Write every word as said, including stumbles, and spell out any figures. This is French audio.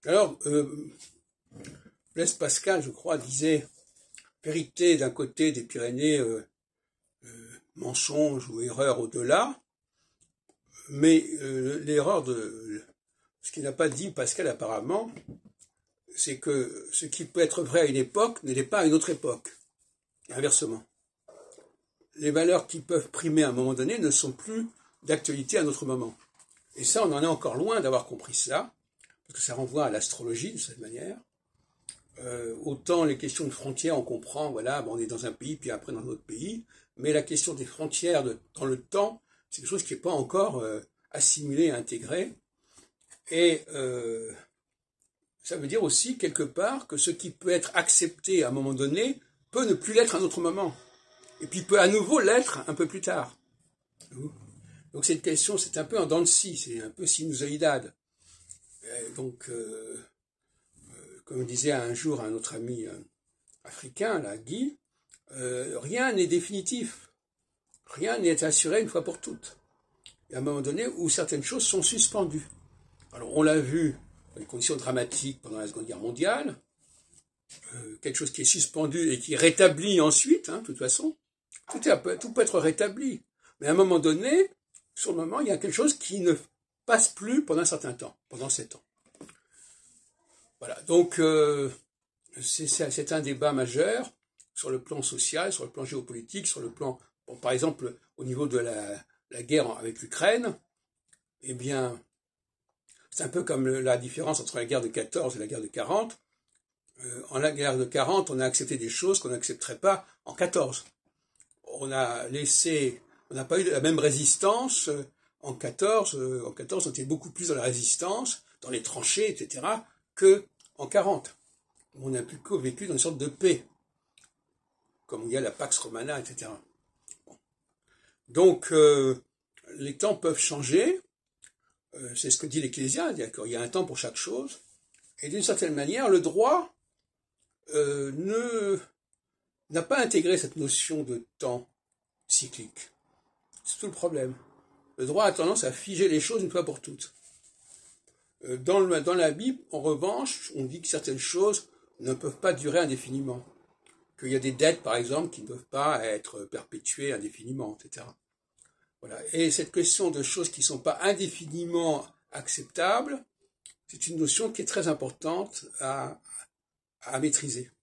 Alors, euh, Blaise Pascal, je crois, disait « Vérité d'un côté des Pyrénées, euh, euh, mensonge ou erreur au-delà », mais euh, l'erreur de... Ce qu'il n'a pas dit Pascal apparemment, c'est que ce qui peut être vrai à une époque ne l'est pas à une autre époque. Inversement. Les valeurs qui peuvent primer à un moment donné ne sont plus d'actualité à un autre moment. Et ça, on en est encore loin d'avoir compris ça, parce que ça renvoie à l'astrologie de cette manière. Euh, autant les questions de frontières, on comprend, voilà, bon, on est dans un pays, puis après dans un autre pays, mais la question des frontières de, dans le temps, c'est quelque chose qui n'est pas encore euh, assimilé, intégré. Et euh, ça veut dire aussi, quelque part, que ce qui peut être accepté à un moment donné peut ne plus l'être à un autre moment. Et puis peut à nouveau l'être un peu plus tard. Donc cette question, c'est un peu en dents de scie, c'est un peu sinusoïdal. Et donc, euh, euh, comme disait un jour un autre ami euh, africain, là, Guy, euh, rien n'est définitif. Rien n'est assuré une fois pour toutes. Il y a un moment donné où certaines choses sont suspendues. Alors on l'a vu dans les conditions dramatiques pendant la Seconde Guerre mondiale, euh, quelque chose qui est suspendu et qui est rétabli ensuite, hein, de toute façon. Tout, est, tout peut être rétabli. Mais à un moment donné, sur le moment, il y a quelque chose qui ne passe plus pendant un certain temps, pendant sept ans. Voilà, donc euh, c'est un débat majeur sur le plan social, sur le plan géopolitique, sur le plan, bon, par exemple, au niveau de la, la guerre avec l'Ukraine, eh bien, c'est un peu comme la différence entre la guerre de quatorze et la guerre de quarante. Euh, en la guerre de quarante, on a accepté des choses qu'on n'accepterait pas en quatorze. On a laissé, on n'a pas eu la même résistance en quatorze. En quatorze, on était beaucoup plus dans la résistance, dans les tranchées, et cetera, que en quarante. On a plutôt vécu dans une sorte de paix, comme il y a la Pax Romana, et cetera. Bon. Donc, euh, les temps peuvent changer. Euh, c'est ce que dit l'Ecclésia, il y a un temps pour chaque chose. Et d'une certaine manière, le droit euh, ne n'a pas intégré cette notion de temps cyclique. C'est tout le problème. Le droit a tendance à figer les choses une fois pour toutes. Euh, dans, le, dans la Bible, en revanche, on dit que certaines choses ne peuvent pas durer indéfiniment. Qu'il y a des dettes, par exemple, qui ne peuvent pas être perpétuées indéfiniment, et cetera. Voilà. Et cette question de choses qui ne sont pas indéfiniment acceptables, c'est une notion qui est très importante à, à maîtriser.